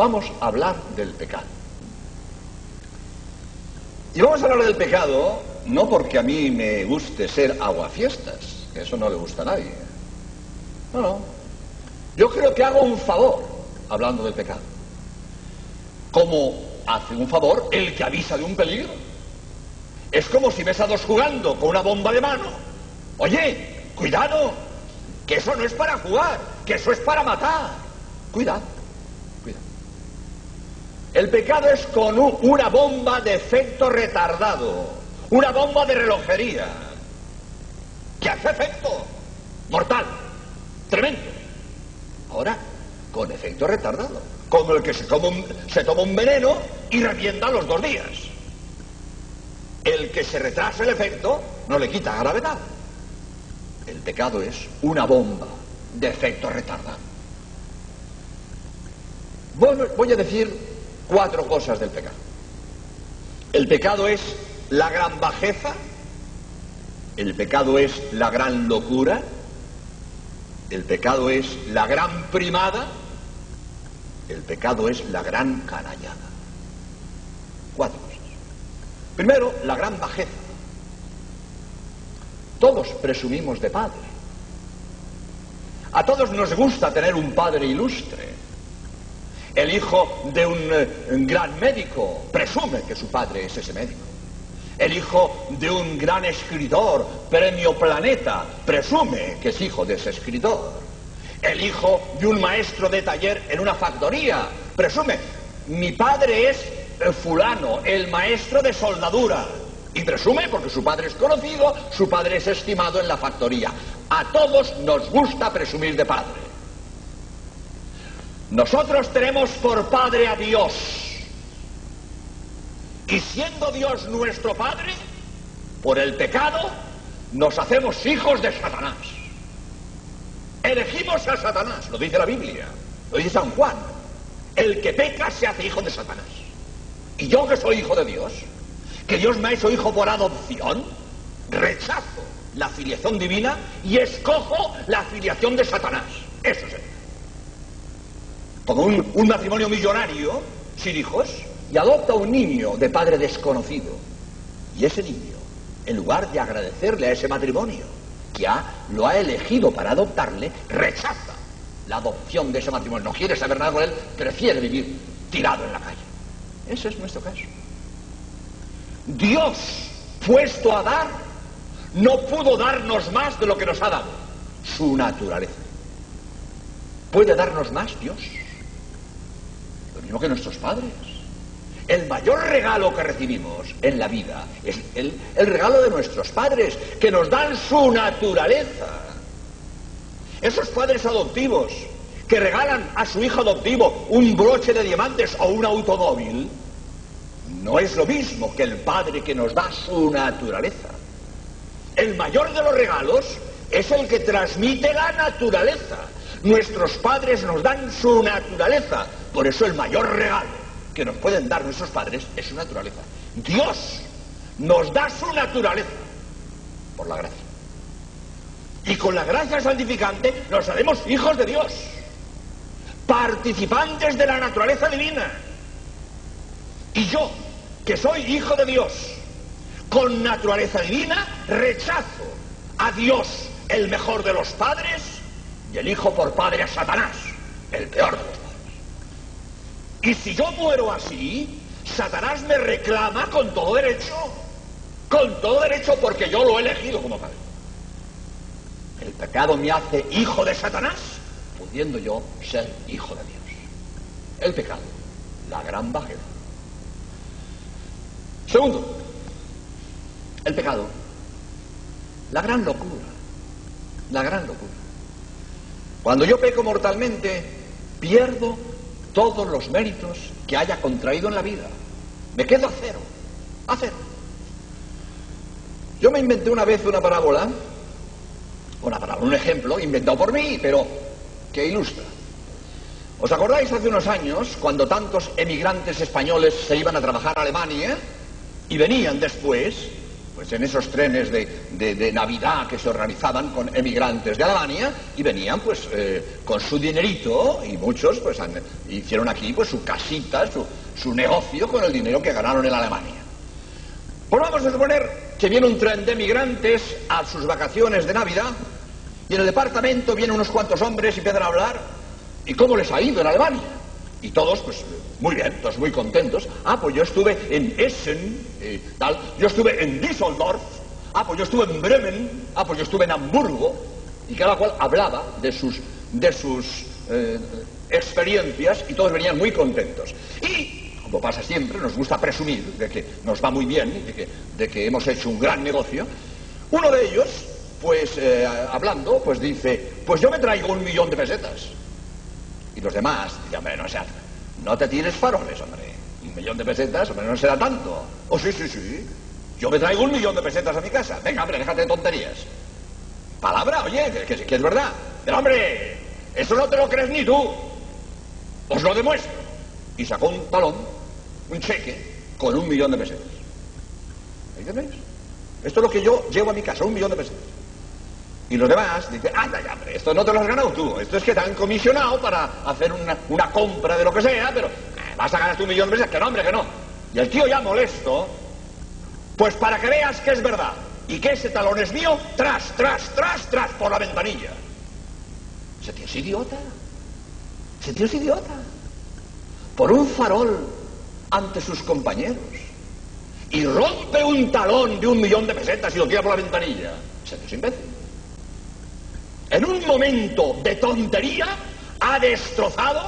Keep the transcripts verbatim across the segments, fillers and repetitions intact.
vamos a hablar del pecado. Y vamos a hablar del pecado no porque a mí me guste ser aguafiestas, que eso no le gusta a nadie. No, no. Yo creo que hago un favor hablando del pecado. Como hace un favor el que avisa de un peligro. Es como si ves a dos jugando con una bomba de mano. Oye, cuidado, que eso no es para jugar, que eso es para matar. Cuidado, cuidado. El pecado es con un, una bomba de efecto retardado, una bomba de relojería, que hace efecto mortal, tremendo. Ahora, con efecto retardado, como el que se toma un, se toma un veneno y revienta a los dos días. El que se retrasa el efecto no le quita gravedad. El pecado es una bomba de efecto retardado. Bueno, voy a decir cuatro cosas del pecado. El pecado es la gran bajeza, el pecado es la gran locura, el pecado es la gran primada, el pecado es la gran canallada. Cuatro cosas. Primero, la gran bajeza. Todos presumimos de padre. A todos nos gusta tener un padre ilustre. El hijo de un, eh, un gran médico presume que su padre es ese médico. El hijo de un gran escritor, premio Planeta, presume que es hijo de ese escritor. El hijo de un maestro de taller en una factoría presume, mi padre es el fulano, el maestro de soldadura. Y presume porque su padre es conocido, su padre es estimado en la factoría. A todos nos gusta presumir de padre. Nosotros tenemos por padre a Dios. Y siendo Dios nuestro padre, por el pecado, nos hacemos hijos de Satanás. Elegimos a Satanás, lo dice la Biblia, lo dice San Juan. El que peca se hace hijo de Satanás. Y yo que soy hijo de Dios, que Dios me ha hecho hijo por adopción, rechazo la filiación divina y escojo la filiación de Satanás. Eso es. Como un, un matrimonio millonario, sin hijos, y adopta un niño de padre desconocido. Y ese niño, en lugar de agradecerle a ese matrimonio, que ha, lo ha elegido para adoptarle, rechaza la adopción de ese matrimonio. No quiere saber nada con él, prefiere vivir tirado en la calle. Ese es nuestro caso. Dios, puesto a dar, no pudo darnos más de lo que nos ha dado. Su naturaleza. ¿Puede darnos más Dios? Lo mismo que nuestros padres. El mayor regalo que recibimos en la vida es el, el regalo de nuestros padres, que nos dan su naturaleza. Esos padres adoptivos que regalan a su hijo adoptivo un broche de diamantes o un automóvil, no es lo mismo que el padre que nos da su naturaleza. El mayor de los regalos es el que transmite la naturaleza. Nuestros padres nos dan su naturaleza. Por eso el mayor regalo que nos pueden dar nuestros padres es su naturaleza. Dios nos da su naturaleza por la gracia. Y con la gracia santificante nos haremos hijos de Dios, participantes de la naturaleza divina. Y yo, que soy hijo de Dios, con naturaleza divina, rechazo a Dios, el mejor de los padres, y elijo por padre a Satanás, el peor de los padres. Y si yo muero así, Satanás me reclama con todo derecho, con todo derecho porque yo lo he elegido como padre. El pecado me hace hijo de Satanás, pudiendo yo ser hijo de Dios. El pecado, la gran bajeza. Segundo, el pecado, la gran locura, la gran locura. Cuando yo peco mortalmente, pierdo todos los méritos que haya contraído en la vida. Me quedo a cero, a cero. Yo me inventé una vez una parábola, una parábola, un ejemplo inventado por mí, pero que ilustra. ¿Os acordáis hace unos años cuando tantos emigrantes españoles se iban a trabajar a Alemania y venían después? pues en esos trenes de, de, de Navidad que se organizaban con emigrantes de Alemania y venían pues eh, con su dinerito y muchos pues han, hicieron aquí pues su casita, su, su negocio con el dinero que ganaron en Alemania. Pues vamos a suponer que viene un tren de emigrantes a sus vacaciones de Navidad y en el departamento vienen unos cuantos hombres y empiezan a hablar y cómo les ha ido en Alemania. Y todos, pues, muy bien, todos muy contentos. Ah, pues yo estuve en Essen, eh, tal. Yo estuve en Düsseldorf. Ah, pues yo estuve en Bremen. Ah, pues yo estuve en Hamburgo. Y cada cual hablaba de sus, de sus eh, experiencias y todos venían muy contentos. Y, como pasa siempre, nos gusta presumir de que nos va muy bien, de que, de que hemos hecho un gran negocio. Uno de ellos, pues, eh, hablando, pues dice, pues yo me traigo un millón de pesetas. Y los demás, dicen, hombre, no, sea, no te tires faroles, hombre. Un millón de pesetas, hombre, no será tanto. Oh, sí, sí, sí. Yo me traigo un millón de pesetas a mi casa. Venga, hombre, déjate de tonterías. Palabra, oye, que, que, que es verdad. Pero, hombre, eso no te lo crees ni tú. Os lo demuestro. Y sacó un talón, un cheque, con un millón de pesetas. ¿Ahí tenéis? Esto es lo que yo llevo a mi casa, un millón de pesetas. Y los demás dicen, anda ya, hombre, esto no te lo has ganado tú, esto es que te han comisionado para hacer una, una compra de lo que sea, pero eh, vas a ganarte un millón de pesetas, que no, hombre, que no. Y el tío ya molesto, pues para que veas que es verdad y que ese talón es mío, tras, tras, tras, tras, por la ventanilla. Ese tío es idiota, ese tío es idiota, por un farol ante sus compañeros. Y rompe un talón de un millón de pesetas y lo tira por la ventanilla. Ese tío es imbécil. En un momento de tontería ha destrozado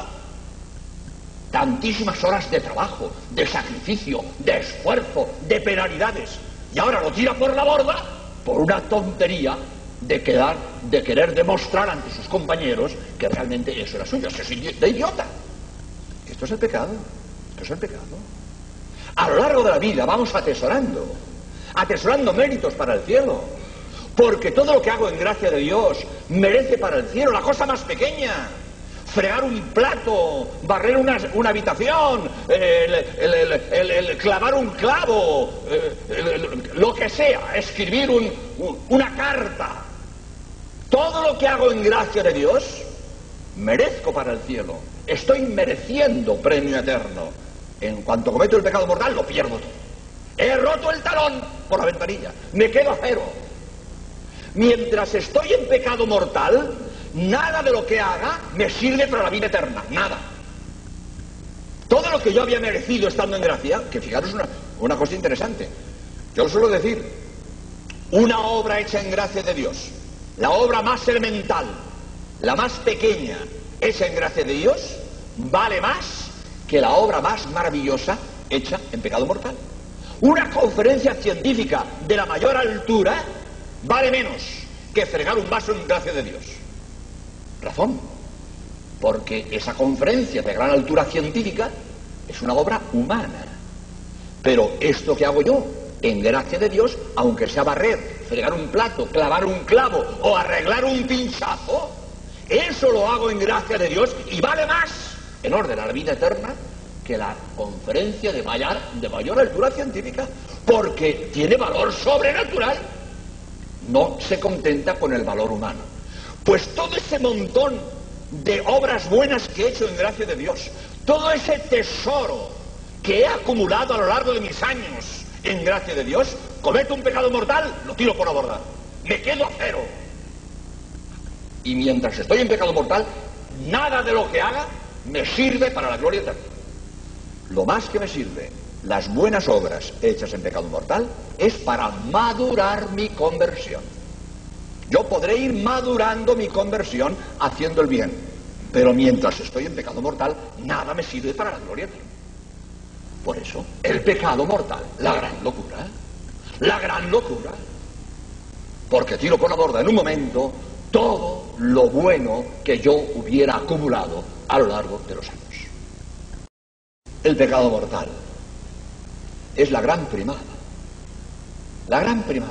tantísimas horas de trabajo, de sacrificio, de esfuerzo, de penalidades. Y ahora lo tira por la borda por una tontería de, quedar, de querer demostrar ante sus compañeros que realmente eso era suyo. Eso es de idiota. Esto es el pecado. Esto es el pecado. A lo largo de la vida vamos atesorando, atesorando méritos para el cielo. Porque todo lo que hago en gracia de Dios merece para el cielo la cosa más pequeña. Fregar un plato, barrer una, una habitación, el, el, el, el, el clavar un clavo, el, el, lo que sea, escribir un, un, una carta. Todo lo que hago en gracia de Dios merezco para el cielo. Estoy mereciendo premio eterno. En cuanto cometo el pecado mortal, lo pierdo todo. He roto el talón por la ventanilla. Me quedo a cero. Mientras estoy en pecado mortal, nada de lo que haga me sirve para la vida eterna, nada. Todo lo que yo había merecido estando en gracia, que fijaros una, una cosa interesante, yo suelo decir, una obra hecha en gracia de Dios, la obra más elemental, la más pequeña, hecha en gracia de Dios, vale más que la obra más maravillosa hecha en pecado mortal. Una conferencia científica de la mayor altura vale menos que fregar un vaso en gracia de Dios. Razón. Porque esa conferencia de gran altura científica es una obra humana. Pero esto que hago yo, en gracia de Dios, aunque sea barrer, fregar un plato, clavar un clavo o arreglar un pinchazo, eso lo hago en gracia de Dios y vale más, en orden a la vida eterna, que la conferencia de mayor, de mayor altura científica, porque tiene valor sobrenatural. No se contenta con el valor humano. Pues todo ese montón de obras buenas que he hecho en gracia de Dios, todo ese tesoro que he acumulado a lo largo de mis años en gracia de Dios, cometo un pecado mortal, lo tiro por la borda, me quedo a cero. Y mientras estoy en pecado mortal, nada de lo que haga me sirve para la gloria eterna. Lo más que me sirve, las buenas obras hechas en pecado mortal, es para madurar mi conversión. Yo podré ir madurando mi conversión haciendo el bien, pero mientras estoy en pecado mortal, nada me sirve para la gloria eterna. Por eso, el pecado mortal, la gran locura, la gran locura, porque tiro por la borda en un momento todo lo bueno que yo hubiera acumulado a lo largo de los años. El pecado mortal es la gran primada, la gran primada.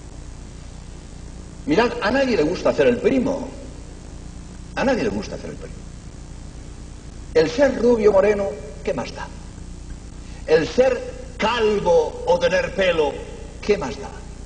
Mirad, a nadie le gusta hacer el primo, a nadie le gusta hacer el primo. El ser rubio moreno, ¿qué más da? El ser calvo o tener pelo, ¿qué más da?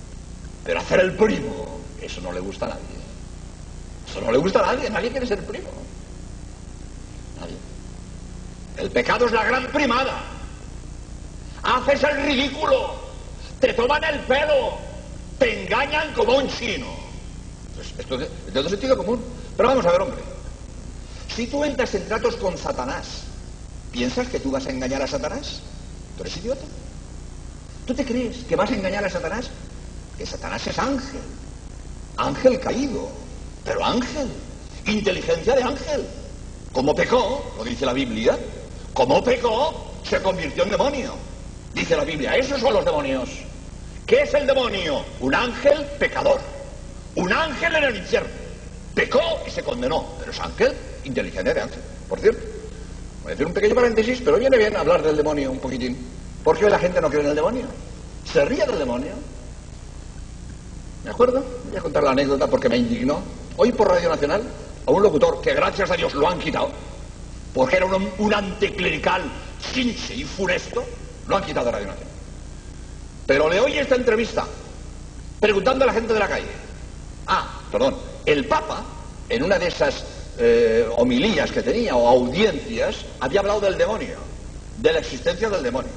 Pero hacer el primo, eso no le gusta a nadie. Eso no le gusta a nadie, nadie quiere ser primo. Nadie. El pecado es la gran primada. Haces el ridículo, te toman el pelo, te engañan como un chino. Pues esto es de todo sentido común. Pero vamos a ver, hombre. Si tú entras en tratos con Satanás, ¿piensas que tú vas a engañar a Satanás? ¿Tú eres idiota? ¿Tú te crees que vas a engañar a Satanás? Que Satanás es ángel. Ángel caído. Pero ángel. Inteligencia de ángel. Como pecó, lo dice la Biblia, como pecó, se convirtió en demonio. Dice la Biblia, esos son los demonios. ¿Qué es el demonio? Un ángel pecador. Un ángel en el infierno. Pecó y se condenó. Pero es ángel, inteligencia de ángel. Por cierto, voy a hacer un pequeño paréntesis, pero viene bien hablar del demonio un poquitín. ¿Por qué la gente no cree en el demonio? ¿Se ríe del demonio? ¿De acuerdo? Voy a contar la anécdota porque me indignó. Hoy por Radio Nacional, a un locutor que gracias a Dios lo han quitado, porque era un, un anticlerical chinche y funesto, lo han quitado de Radio Nacional. Pero le oí esta entrevista, preguntando a la gente de la calle. Ah, perdón, el Papa, en una de esas eh, homilías que tenía, o audiencias, había hablado del demonio, de la existencia del demonio.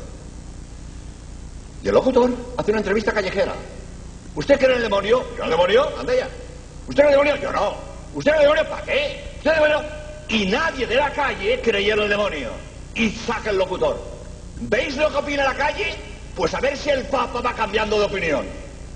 Y el locutor hace una entrevista callejera. ¿Usted cree en el demonio? ¿Yo en el demonio? Anda ya. ¿Usted en el demonio? Yo no. ¿Usted en el demonio? ¿Para qué? ¿Usted en el demonio? Y nadie de la calle creía en el demonio. Y saca el locutor. ¿Veis lo que opina la calle? Pues a ver si el Papa va cambiando de opinión.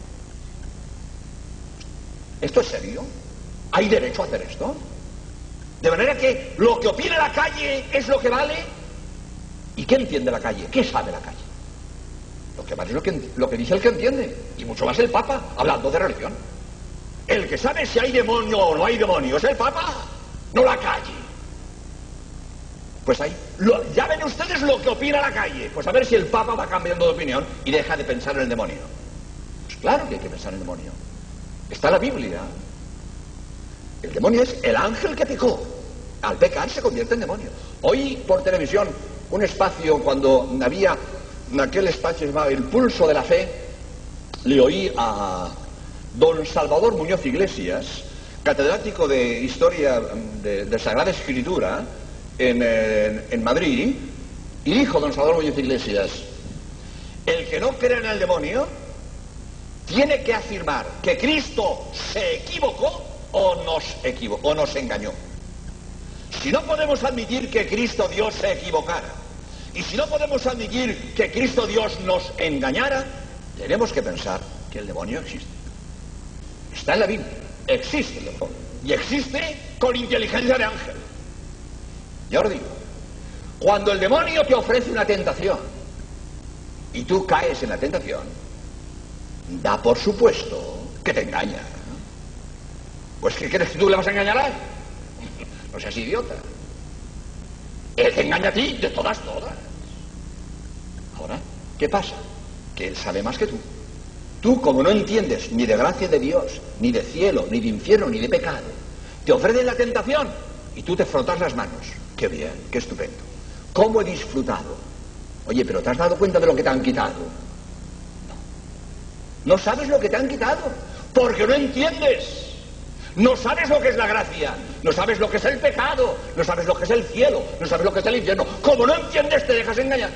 ¿Esto es serio? ¿Hay derecho a hacer esto? De manera que lo que opina la calle es lo que vale. ¿Y qué entiende la calle? ¿Qué sabe la calle? Lo que vale es lo que, lo que dice el que entiende. Y mucho más el Papa, hablando de religión. El que sabe si hay demonio o no hay demonio es el Papa, no la calle. Pues ahí, lo, ya ven ustedes lo que opina la calle. Pues a ver si el Papa va cambiando de opinión y deja de pensar en el demonio. Pues claro que hay que pensar en el demonio. Está en la Biblia. El demonio es el ángel que pecó. Al pecar se convierte en demonio. Oí por televisión un espacio cuando había, en aquel espacio llamado El Pulso de la Fe, le oí a don Salvador Muñoz Iglesias, catedrático de Historia de, de Sagrada Escritura en, en, en Madrid, y dijo don Salvador Muñoz Iglesias: el que no cree en el demonio tiene que afirmar que Cristo se equivocó o nos equivocó, o nos engañó. Si no podemos admitir que Cristo Dios se equivocara, y si no podemos admitir que Cristo Dios nos engañara, tenemos que pensar que el demonio existe. Está en la Biblia, existe el demonio, y existe con inteligencia de ángel. Y ahora digo, cuando el demonio te ofrece una tentación y tú caes en la tentación, da por supuesto que te engaña. Pues ¿qué crees que tú le vas a engañar a él? No seas idiota. Él te engaña a ti de todas, todas. Ahora, ¿qué pasa? Que él sabe más que tú. Tú, como no entiendes ni de gracia de Dios, ni de cielo, ni de infierno, ni de pecado, te ofrecen la tentación y tú te frotas las manos. Qué bien, qué estupendo. ¿Cómo he disfrutado? Oye, pero ¿te has dado cuenta de lo que te han quitado? No. No sabes lo que te han quitado, porque no entiendes. No sabes lo que es la gracia, no sabes lo que es el pecado, no sabes lo que es el cielo, no sabes lo que es el infierno. Como no entiendes, te dejas engañar.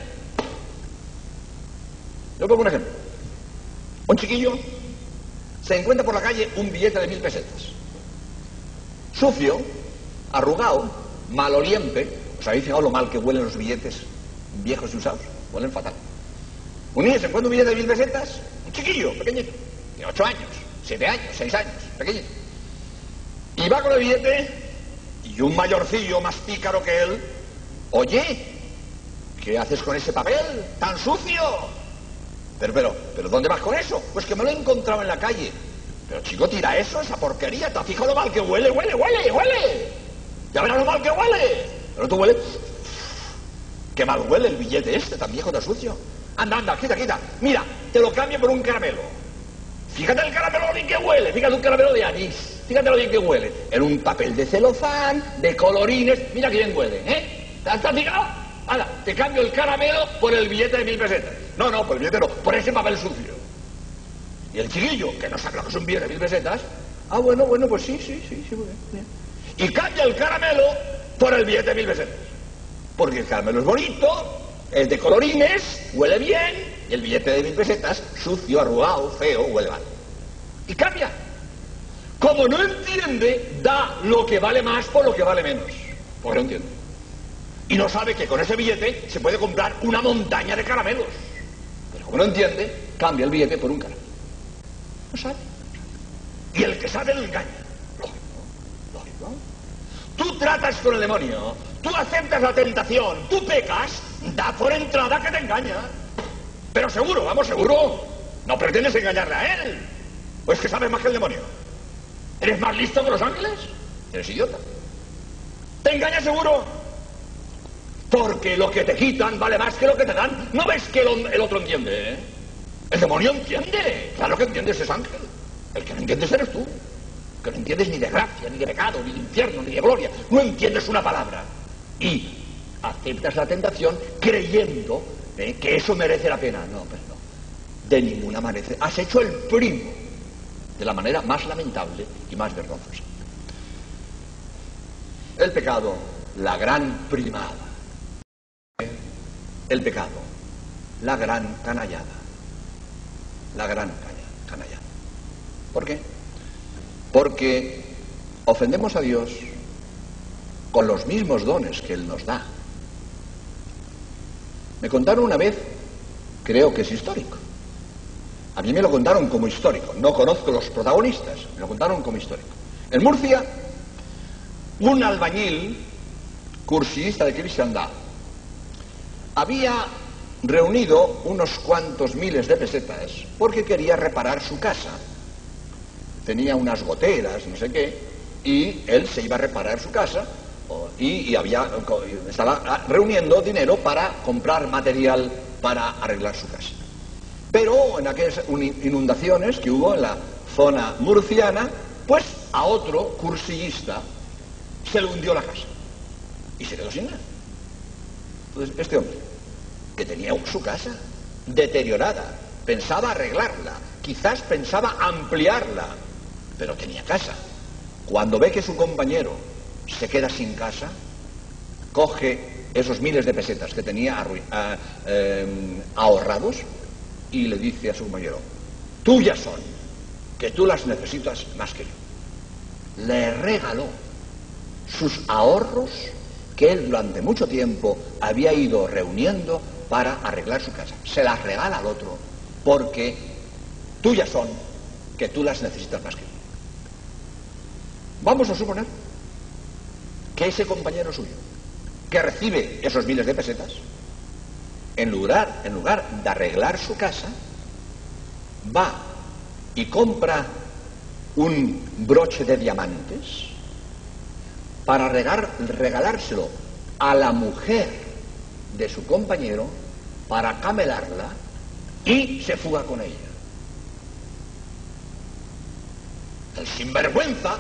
Yo pongo un ejemplo. Un chiquillo se encuentra por la calle un billete de mil pesetas. Sucio, arrugado, maloliente. ¿Os habéis fijado lo mal que huelen los billetes viejos y usados? Huelen fatal. Un niño se encuentra un billete de mil pesetas, un chiquillo, pequeñito, de ocho años, siete años, seis años, pequeñito. Y va con el billete y un mayorcillo más pícaro que él: oye, ¿qué haces con ese papel tan sucio? Pero, pero, pero, ¿dónde vas con eso? Pues que me lo he encontrado en la calle. Pero chico, tira eso, esa porquería. ¿Te has fijado lo mal que huele? ¡Huele, huele, huele! ¡Ya verás lo mal que huele! Pero tú huele. ¡Qué mal huele el billete este, tan viejo, tan sucio! Anda, anda, quita, quita. Mira, te lo cambio por un caramelo. Fíjate el caramelo bien que huele. Fíjate un caramelo de anís. Fíjate lo bien que huele. En un papel de celofán, de colorines. Mira que bien huele, ¿eh? ¿Te has fijado? Anda, te cambio el caramelo por el billete de mil pesetas. No, no, por el billete no, por ese papel sucio. Y el chiquillo, que no sabe lo que es un billete de mil pesetas, ah, bueno, bueno, pues sí, sí, sí, sí, muy bien, bien. Y cambia el caramelo por el billete de mil pesetas. Porque el caramelo es bonito, es de colorines, huele bien, y el billete de mil pesetas, sucio, arrugado, feo, huele mal. Y cambia. Como no entiende, da lo que vale más por lo que vale menos. Porque no entiende. Y no sabe que con ese billete se puede comprar una montaña de caramelos. Pero como no entiende, cambia el billete por un caramelo. No sabe. Y el que sabe lo engaña. Lógico, lógico. Tú tratas con el demonio, tú aceptas la tentación, tú pecas, da por entrada que te engaña. Pero seguro, vamos, seguro. No pretendes engañarle a él. ¿O es que sabes más que el demonio? ¿Eres más listo que los ángeles? Eres idiota. ¿Te engaña seguro? Porque lo que te quitan vale más que lo que te dan. ¿No ves que el, el otro entiende? ¿eh? El demonio entiende. Claro que entiendes, es ángel. El que no entiendes eres tú. Que no entiendes ni de gracia, ni de pecado, ni de infierno, ni de gloria. No entiendes una palabra. Y aceptas la tentación creyendo ¿eh? que eso merece la pena. No, pero no. De ninguna manera. Has hecho el primo de la manera más lamentable y más vergonzosa. El pecado, la gran primada. El pecado, la gran canallada. La gran canallada. ¿Por qué? Porque ofendemos a Dios con los mismos dones que Él nos da. Me contaron una vez, creo que es histórico. A mí me lo contaron como histórico. No conozco los protagonistas, me lo contaron como histórico. En Murcia, un albañil, cursillista de cristiandad, había reunido unos cuantos miles de pesetas porque quería reparar su casa. Tenía unas goteras, no sé qué, y él se iba a reparar su casa y, y había, estaba reuniendo dinero para comprar material para arreglar su casa. Pero en aquellas inundaciones que hubo en la zona murciana, pues a otro cursillista se le hundió la casa y se quedó sin nada. Entonces este hombre, que tenía su casa deteriorada, pensaba arreglarla, quizás pensaba ampliarla, pero tenía casa. Cuando ve que su compañero se queda sin casa, coge esos miles de pesetas que tenía a, eh, ahorrados y le dice a su compañero: tuyas son, que tú las necesitas más que yo. Le regaló sus ahorros que él durante mucho tiempo había ido reuniendo para arreglar su casa. Se las regala al otro porque tuyas son, que tú las necesitas más que yo. Vamos a suponer que ese compañero suyo, que recibe esos miles de pesetas, en lugar, en lugar de arreglar su casa, va y compra un broche de diamantes para regar, regalárselo a la mujer de su compañero para camelarla y se fuga con ella. El sinvergüenza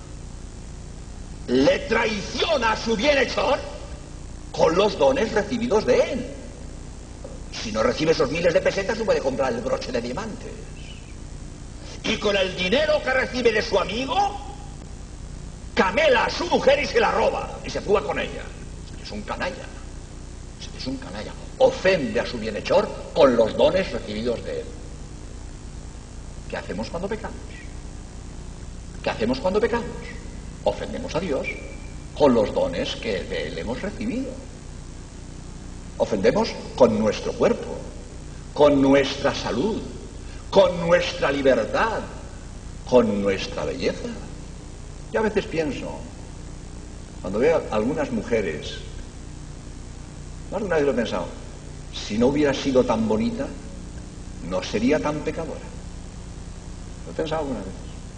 le traiciona a su bienhechor con los dones recibidos de él. Si no recibe esos miles de pesetas, no puede comprar el broche de diamantes. Y con el dinero que recibe de su amigo, camela a su mujer y se la roba y se fuga con ella. Es un canalla. Es un canalla. Ofende a su bienhechor con los dones recibidos de él. ¿Qué hacemos cuando pecamos? ¿Qué hacemos cuando pecamos? Ofendemos a Dios con los dones que de él hemos recibido. Ofendemos con nuestro cuerpo, con nuestra salud, con nuestra libertad, con nuestra belleza. Yo a veces pienso, cuando veo a algunas mujeres, más de una vez lo he pensado, si no hubiera sido tan bonita, no sería tan pecadora. Lo he pensado alguna vez.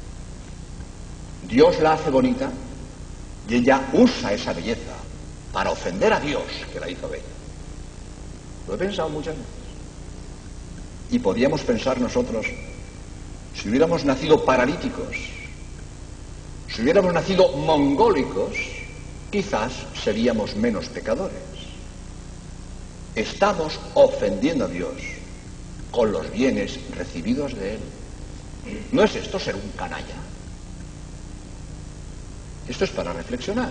Dios la hace bonita y ella usa esa belleza para ofender a Dios, que la hizo bella. Lo he pensado muchas veces. Y podríamos pensar nosotros, si hubiéramos nacido paralíticos, si hubiéramos nacido mongólicos, quizás seríamos menos pecadores. Estamos ofendiendo a Dios con los bienes recibidos de Él. ¿No es esto ser un canalla? Esto es para reflexionar.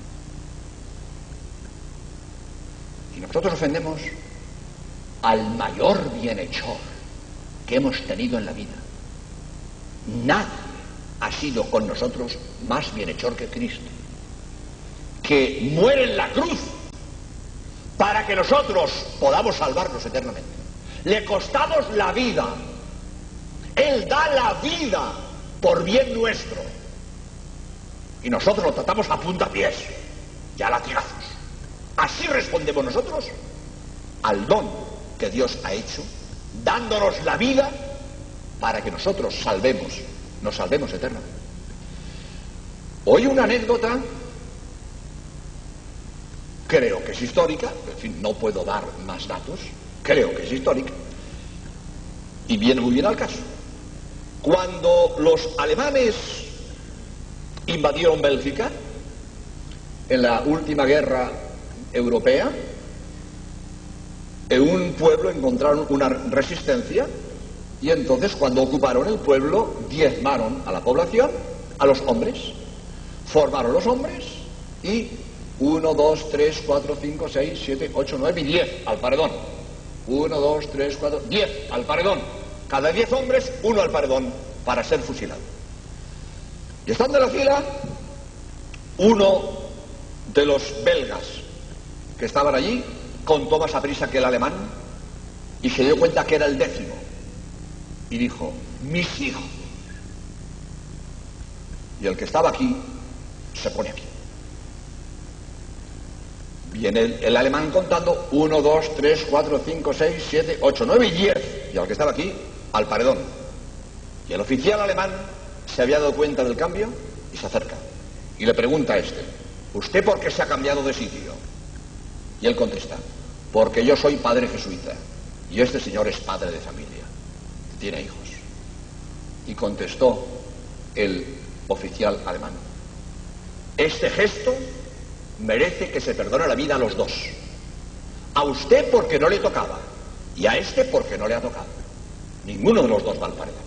Y nosotros ofendemos al mayor bienhechor que hemos tenido en la vida. Nadie ha sido con nosotros más bienhechor que Cristo, que muere en la cruz para que nosotros podamos salvarnos eternamente. Le costamos la vida. Él da la vida por bien nuestro. Y nosotros lo tratamos a puntapiés y a latigazos. Así respondemos nosotros al don que Dios ha hecho, dándonos la vida para que nosotros salvemos, nos salvemos eternamente. Hoy una anécdota, creo que es histórica, en fin, no puedo dar más datos, creo que es histórica, y viene muy bien al caso. Cuando los alemanes invadieron Bélgica, en la última guerra europea, en un pueblo encontraron una resistencia, y entonces cuando ocuparon el pueblo diezmaron a la población, a los hombres, formaron los hombres y uno, dos, tres, cuatro, cinco, seis, siete, ocho, nueve y diez al paredón. uno, dos, tres, cuatro, diez al paredón. Cada diez hombres, uno al paredón para ser fusilado. Y estando en la fila, uno de los belgas que estaban allí contó más a prisa que el alemán y se dio cuenta que era el décimo. Y dijo, mis hijos. Y el que estaba aquí se pone aquí. Viene el, el alemán contando uno, dos, tres, cuatro, cinco, seis, siete, ocho, nueve y diez. Y el que estaba aquí, al paredón. Y el oficial alemán se había dado cuenta del cambio y se acerca. Y le pregunta a este, ¿usted por qué se ha cambiado de sitio? Y él contesta, porque yo soy padre jesuita y este señor es padre de familia, tiene hijos. Y contestó el oficial alemán, este gesto merece que se perdone la vida a los dos. A usted porque no le tocaba y a este porque no le ha tocado. Ninguno de los dos va al paredón.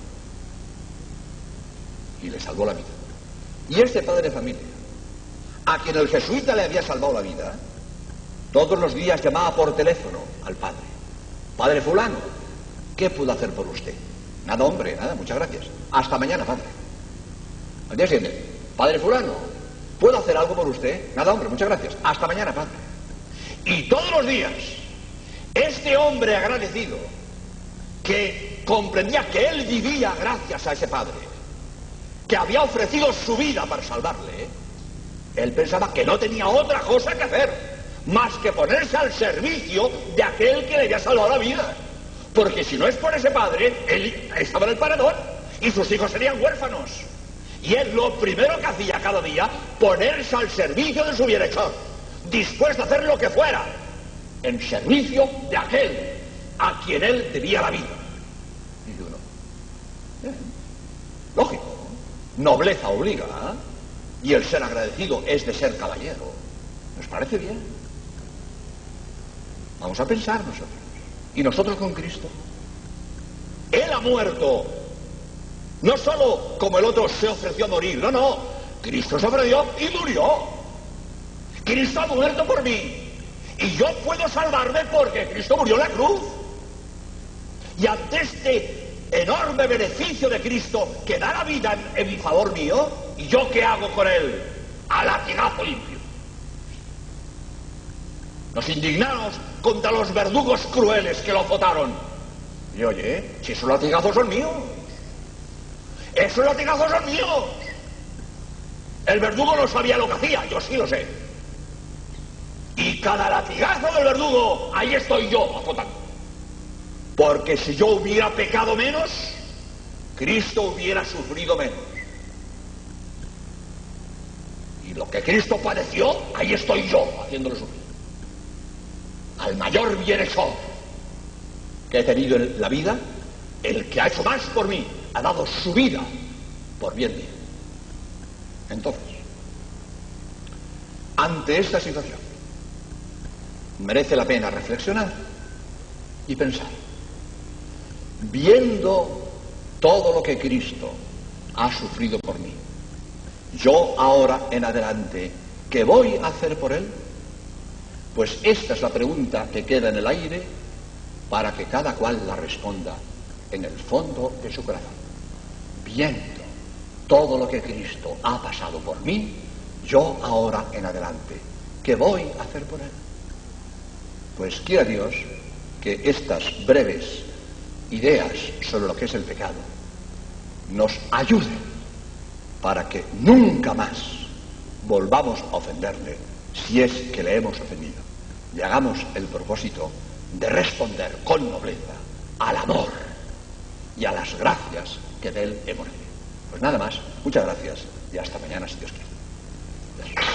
Y le salvó la vida. Y este padre de familia, a quien el jesuita le había salvado la vida, todos los días llamaba por teléfono al padre. Padre fulano, ¿qué puedo hacer por usted? Nada, hombre, nada, muchas gracias. Hasta mañana, padre. Al día siguiente, padre fulano, ¿puedo hacer algo por usted? Nada, hombre, muchas gracias. Hasta mañana, padre. Y todos los días, este hombre agradecido, que comprendía que él vivía gracias a ese padre, que había ofrecido su vida para salvarle, él pensaba que no tenía otra cosa que hacer más que ponerse al servicio de aquel que le había salvado la vida, porque si no es por ese padre, él estaba en el paredón y sus hijos serían huérfanos. Y él lo primero que hacía cada día, ponerse al servicio de su bienhechor, dispuesto a hacer lo que fuera en servicio de aquel a quien él debía la vida. Dice uno, bien, lógico, nobleza obliga, ¿eh? Y el ser agradecido es de ser caballero. ¿Nos parece bien? Vamos a pensar nosotros. Y nosotros con Cristo. Él ha muerto. No solo como el otro se ofreció a morir. No, no. Cristo se ofreció y murió. Cristo ha muerto por mí. Y yo puedo salvarme porque Cristo murió en la cruz. Y ante este enorme beneficio de Cristo que da la vida en, en mi favor mío, ¿y yo qué hago con él? A latigazo limpio. Nos indignamos contra los verdugos crueles que lo azotaron. Y oye, si esos latigazos son míos, esos latigazos son míos. El verdugo no sabía lo que hacía, yo sí lo sé. Y cada latigazo del verdugo, ahí estoy yo azotando. Porque si yo hubiera pecado menos, Cristo hubiera sufrido menos. Y lo que Cristo padeció, ahí estoy yo haciéndolo sufrir. Al mayor bienhechor que he tenido en la vida, el que ha hecho más por mí, ha dado su vida por bien mío. Entonces, ante esta situación, merece la pena reflexionar y pensar, viendo todo lo que Cristo ha sufrido por mí, yo ahora en adelante, ¿qué voy a hacer por Él? Pues esta es la pregunta que queda en el aire para que cada cual la responda en el fondo de su corazón. Viendo todo lo que Cristo ha pasado por mí, yo ahora en adelante, ¿qué voy a hacer por Él? Pues quiera Dios que estas breves ideas sobre lo que es el pecado nos ayuden para que nunca más volvamos a ofenderle, si es que le hemos ofendido, y hagamos el propósito de responder con nobleza al amor y a las gracias que de Él hemos recibido. Pues nada más, muchas gracias y hasta mañana si Dios quiere.